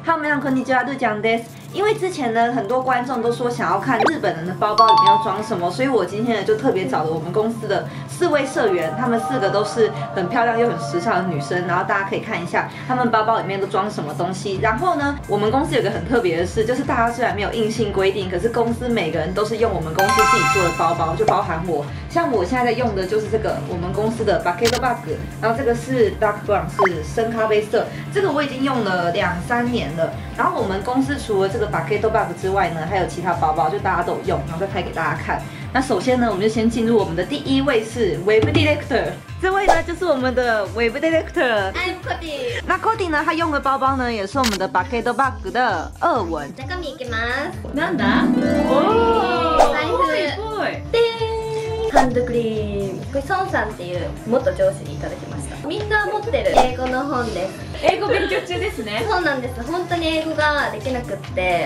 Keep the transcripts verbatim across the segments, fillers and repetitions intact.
哈，皆さんこんにちは，陆江です。因为之前呢，很多观众都说想要看日本人的包包里面要装什么，所以我今天呢就特别找了我们公司的四位社员，她们四个都是很漂亮又很时尚的女生，然后大家可以看一下她们包包里面都装什么东西。然后呢，我们公司有个很特别的事，就是大家虽然没有硬性规定，可是公司每个人都是用我们公司自己做的包包，就包含我。像我现在在用的就是这个我们公司的 Bucket Bag， 然后这个是 Dark Brown， 是深咖啡色，这个我已经用了两三年了。然后我们公司除了这个 Bucket Bag 之外呢，还有其他包包，就大家都有用，然后再拍给大家看。那首先呢，我们就先进入我们的第一位是 Web Director， 这位呢就是我们的 Web Director。I'm Cody。那 Cody 呢，他用的包包呢也是我们的 Bucket Bag 的二文。 中身いきます。 なんだ？おお。 財布。でハンドクリーム。これソンさんっていう元上司にいただきました。みんな持ってる英語の本です。 英語勉強中ですね。 そうなんです。本当に英語ができなくって、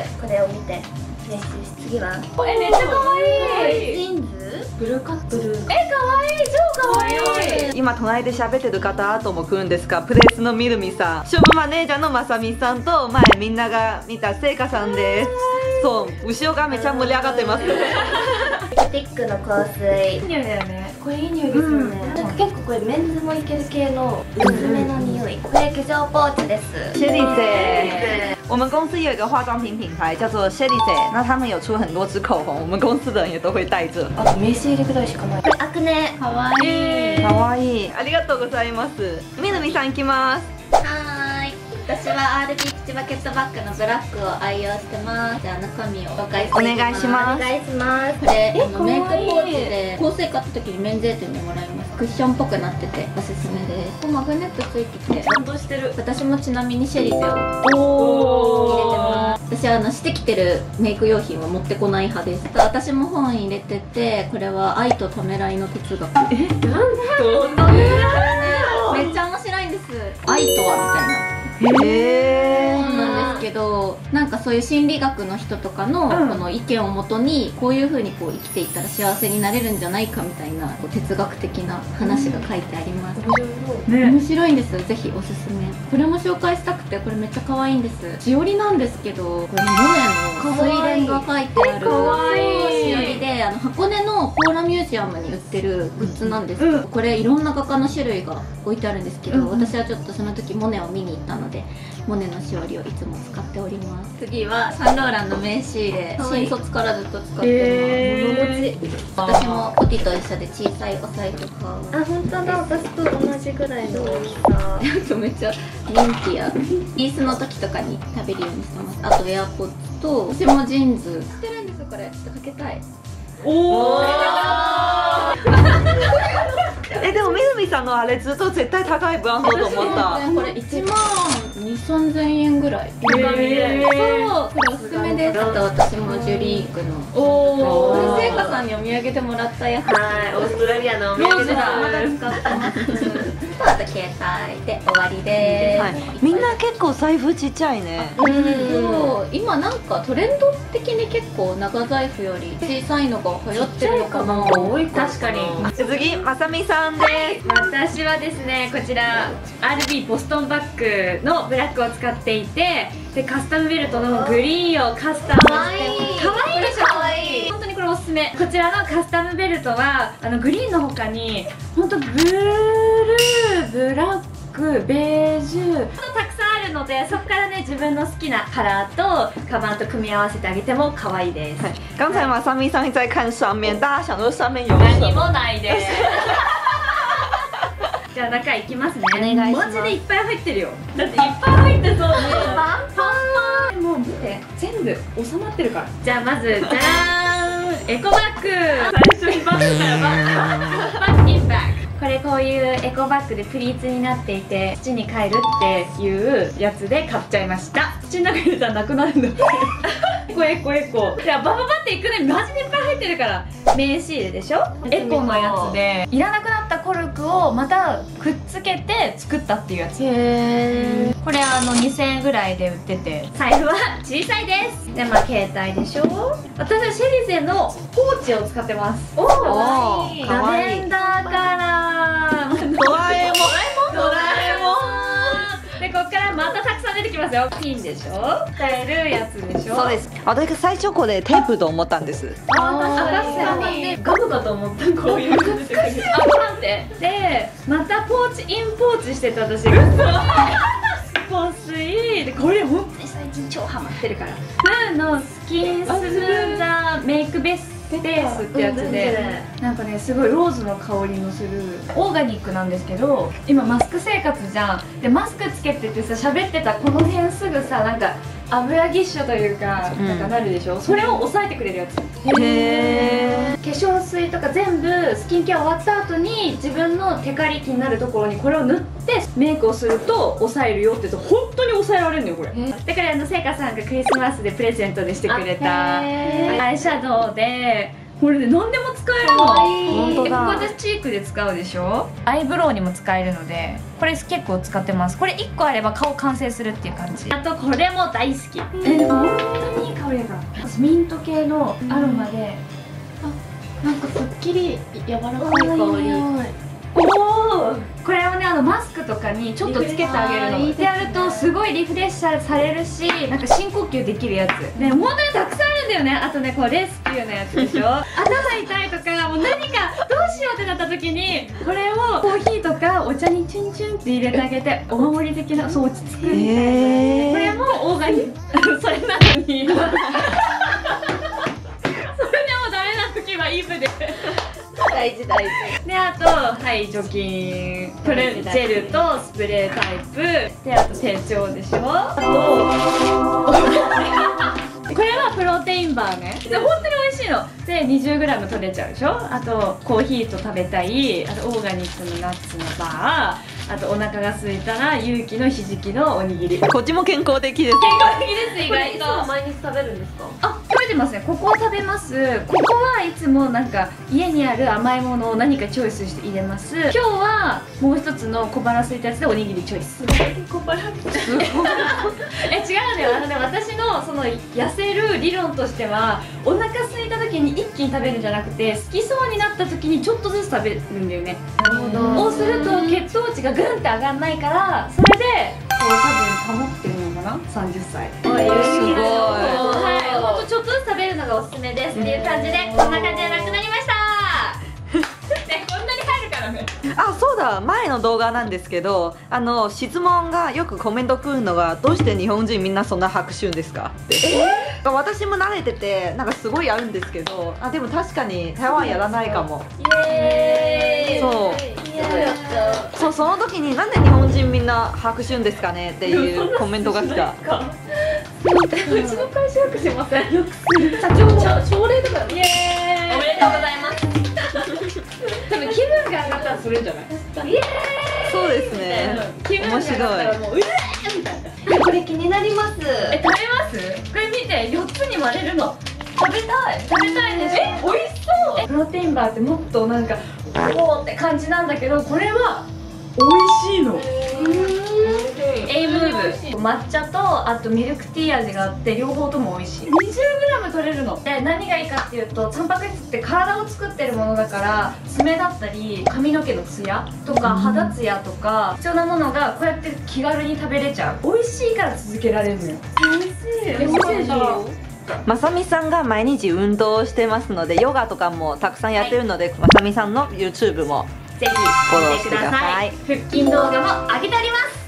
これを見て練習し、次はえ、めっちゃ可愛い。 ジーンズブルーカット。 ブルー。 え、可愛い。超可愛い。 今隣で喋ってる方とも来るんですが、プレスのみるみさん、ショップマネージャーのまさみさんと前みんなが見たせいかさんです。そう、後ろがめちゃ盛り上がってます。 ティックの香水。 いい匂いだよね。これいい匂いですよね。 なんか結構これメンズもいける系の薄めの匂い。これ化粧ポーチです。 谢丽姐，我们公司有一个化妆品品牌叫做 Shelly， 那他们有出很多支口红，我们公司的人也都会带着。 あと名刺入れぐらいしかない。これアクネ。可愛い。 可愛い。ありがとうございます。みなみさん行きます。 はーい。私は アールビー プチバケットバッグのブラックを愛用してます。じゃあ中身を紹介していきます。 お願いします。 お願いします。これあのメイクポーチで香水買った時に免税店でもらいます。クッションっぽくなってておすすめです。ここマグネットついてて感動してる。 私もちなみにシェリゼをお入れてます。私はあのしてきてるメイク用品は持ってこない派です。私も本入れてて、これは愛とためらいの哲学。 え、なんとめっちゃ面白いんです。愛とはみたいな。 へそうなんですけど、なんかそういう心理学の人とかのうんこの意見をもとにこういう風にこう生きていったら幸せになれるんじゃないかみたいなこう哲学的な話が書いてあります。 ね。 面白いんです。ぜひおすすめ。これも紹介したくて、これめっちゃ可愛いんです。しおりなんですけど、これモネの睡蓮が書いてある可愛いしおりで、あの箱根のポーラミュージアムに売ってるグッズなんですけど、 うんこれいろんな画家の種類が置いてあるんですけど、 うん私はちょっとその時モネを見に行ったので、モネのしおりをいつも使っております。次はサンローランの名刺入れ、新卒からずっと使ってます。 へー物持ち。私もコティと一緒で小さいお財布買う。あ、本当だ。私と同じぐらいの大きさ。めっちゃミンティア。イースの時とかに食べるようにしてます。あとエアポッツと、私もジーンズ。知ってるんですよこれ。ちょっとかけたい。 おお。 え、でもみずみさんのあれずっと絶対高いブランドだと思った。 これいちまんに、さんぜんえんぐらい。 へーそう、これおすすめです。あと私もジュリークの。 おお。 これ聖華さんにお土産でもらったやつ。 はい、オーストラリアのお土産だ。 まだ使ってます。あと携帯で終わりです。 はい、みんな結構財布ちっちゃいね。 そう、今なんかトレンド的に結構長財布より小さいのが流行ってるのかな。 多い。確かに。 次、まさみさんです。 私はですね、こちら アールビー ボストンバッグのブラックを使っていて、でカスタムベルトのグリーンをカスタムして、かわいいでしょ。かわいい。本当にこれおすすめ。こちらのカスタムベルトはあのグリーンの他に本当ブルー、ブラック、ベージュたくさんあるので、そこからね自分の好きなカラーとカバンと組み合わせてあげても可愛いです。 刚才马上咪上在看上面，大家想说上面有什何么？ もないです。じゃあ中行きますね。 お願いしますマジでいっぱい入ってるよ。だっていっぱい入ってそう。パンパン。もう見て、全部収まってるから。じゃあまずじゃらーん、エコバッグ。最初にバッグからバッグ。バッグインバッグ。これこういうエコバッグでプリーツになっていて、土に帰るっていうやつで買っちゃいました。土の中入れたらなくなるんだって。エコエコエコ。じゃあバババっていくね。マジでいっぱい入ってるから。名刺入れでしょ。エコのやつでいらなくなったコルクをまたくっつけて作ったっていうやつ。 へー。 これあのにせんえんぐらいで売ってて、財布は小さいです。でまあ携帯でしょ。私はシェリゼのポーチを使ってます。おお、 かわいいラベンダーカラー。 ドラえもん。 ドラえもん。 でここからまたたくさん出てきますよ。ピンでしょ、使えるやつでしょ。 そうです。私最初これテープと思ったんです。 ああ、確かにガムかと思った。こういうの出てくる。あ、なんででまたポーチインポーチしてた私が香水で、これ本当に最近超ハマってるから、ムーのスキンスムーザーメイクベースベースってやつで、なんかねすごいローズの香りのするオーガニックなんですけど、今マスク生活じゃん。でマスクつけててさ、喋ってたこの辺すぐさ、なんか油ぎっしょというか、 うん、 なんかなるでしょ。それを抑えてくれるやつ。 へ化粧水とか全部スキンケア終わった後に自分のテカリ気になるところにこれを塗ってメイクをすると抑えるよって言うと本当に抑えられるのよこれ。だからあのせいかさんがクリスマスでプレゼントでしてくれたアイシャドウで、これで何でも使えるの。 本当だ。 ここでチークで使うでしょ。アイブロウにも使えるので、これ結構使ってます。これいっこあれば顔完成するっていう感じ。あとこれも大好き。えでも本当にいい香りだから。ミント系のアロマで、あ、なんかすっきり柔らかい香り。おお、これをねあのマスクとかにちょっとつけてあげるのでやるとすごいリフレッシュされるし、なんか深呼吸できるやつね、本当にたくさんあるんだよね。あとねこうレスキューのやつでしょ頭痛いとかもう何かどうしようってなった時にこれをコーヒーとかお茶にチュンチュンって入れてあげてお守り的な、そう落ち着くみたいな、えー、これもオーガニックそれなのにそれでもダメな時はイブで大事大事で、あとはい除菌これジェルとスプレータイプで、あと成長でしょ。あとこれはプロテインバーね。で本当に美味しいので にじゅうグラム 取れちゃうでしょ。あとコーヒーと食べたい、あとオーガニックのナッツのバー、あとお腹が空いたら勇気のひじきのおにぎり。 こっちも健康的です。 健康的です。意外と毎日食べるんですか？ あ、食べてますね。ここを食べます。ここはいつもなんか家にある甘いものを何かチョイスして入れます。今日はもう一つの小腹空いたやつでおにぎりチョイス。小腹え、違うんだよ。あのね、私のその痩せる理論としては、お腹空いた時に一気に食べるんじゃなくて、好きそうになった時にちょっとずつ食べるんだよね。なるほど。をすると血糖値がグンって上がらないから、それでこう多分保ってるのかな、さんじゅっさい。 すごい。 はい、ほんとちょっとずつ食べるのがおすすめですっていう感じで、こんな感じでなくなりましたね、こんなに入るからね。 あ、そうだ、前の動画なんですけど、あの質問がよくコメント来るのが、どうして日本人みんなそんな拍手んですかって。えー、私も慣れててなんかすごいあるんですけど、あ、でも確かに台湾やらないかも。 イエーイ。 そうそう、その時になんで日本人みんな拍手んですかねっていうコメントが来た。 うちの会社よくしません？よくする。社長朝礼とか。イエーイ。おめでとうございます。多分気分が上がったらするんじゃない？イエーイ。 そうですね。 気分が上がったらもううえーみたいな。 これ気になります。 え、食べます？これ見て、よっつに割れるの。食べたい。食べたいでしょ。え、美味しそう。プロテインバーってもっとなんかおーって感じなんだけど、これは美味しいの。エイムーブ抹茶とあとミルクティー味があって、両方とも美味しい。 にじゅうグラム 取れるので、何がいいかっていうと、タンパク質って体を作ってるものだから、爪だったり髪の毛のツヤとか肌ツヤとか必要なものがこうやって気軽に食べれちゃう。美味しいから続けられるのよ。美味しい。美味しい。 まさみさんが毎日運動をしてますので、ヨガとかもたくさんやってるので、はい、まさみさんの ユーチューブ もぜひフォロー見てください。腹筋動画も上げております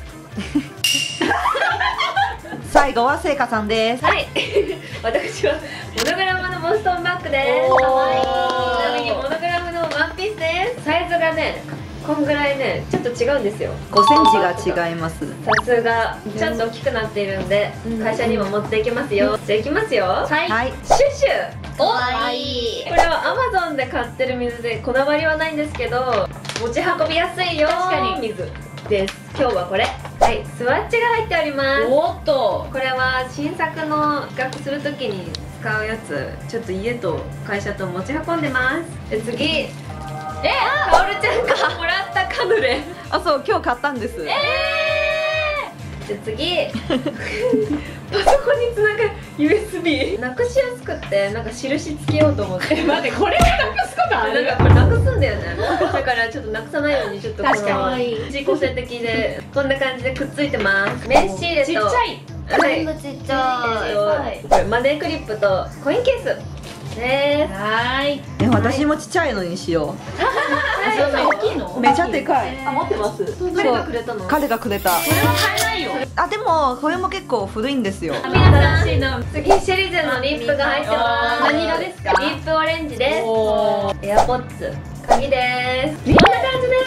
最後はせいかさんです。 はい私はモノグラムのボストンバッグです。かわいい。ちなみにモノグラムのワンピースです。サイズがね、こんぐらいね、ちょっと違うんですよ。 ごセンチが違います。 さすがちょっと大きくなっているんで、会社にも持っていきますよ。じゃあいきますよ。はい、はい、シュッシュ。お、かわいい。これはアマゾンで買ってる水でこだわりはないんですけど、持ち運びやすいよ。確かに水です。今日はこれ、はい、スワッチが入っております。おっと、これは新作の企画するときに使うやつ。ちょっと家と会社と持ち運んでます。で次、え、かおるちゃんからもらったカヌレ。 あ、そう、今日買ったんです。 えー、で次パソコンにつなぐ ユーエスビー なくしやすくって、なんか印つけようと思って待って、これをなくすこかある。なんかこれなくすんだよね。だからちょっとなくさないようにちょっとこの確かに自己個性的でこんな感じでくっついてます。名刺入れとちっちゃい。 全部ちっちゃい。 これマネークリップとコインケースです。 はーい。 え、私もちっちゃいのにしよ大きいのう。めちゃでかい。 あ、持ってます。誰がくれたの？ 彼がくれた。 これは買えないよ。 あ、でもこれも結構古いんですよ。 皆さん、次シェリゼのリップが入ってます。 何色ですか？ リップオレンジです。エアポッツ鍵です。こんな感じです。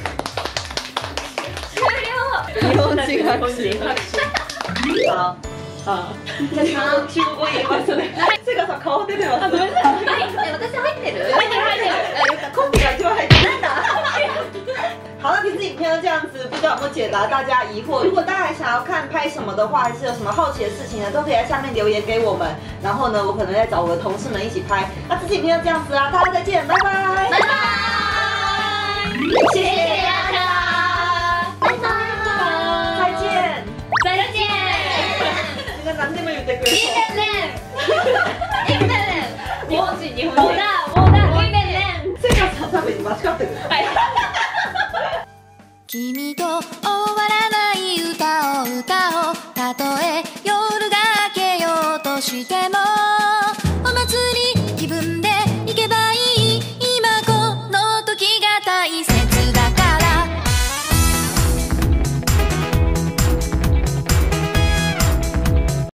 終了。 日本人拍手。あ、あ、中国語言えますね。セガさん顔出てます。 はい、え、私入ってる？ 入ってる入ってる。 空气感就会真的。好，那其实影片就这样子，不知道有没有解答大家疑惑。如果大家还想要看拍什么的话，还是有什么好奇的事情呢，都可以在下面留言给我们。然后呢，我可能再找我的同事们一起拍。那这期影片就这样子啦，大家再见，拜拜， 拜拜， 谢谢大家， 拜拜， 再见。 再见。 みんな何でも言ってくれる。 いいですね。いいですね。 日本人日本人。もうだもうだいいね。 セガさん多分間違ってる。 はい。 君と終わらない歌を歌おう。たとえ夜が明けようとしても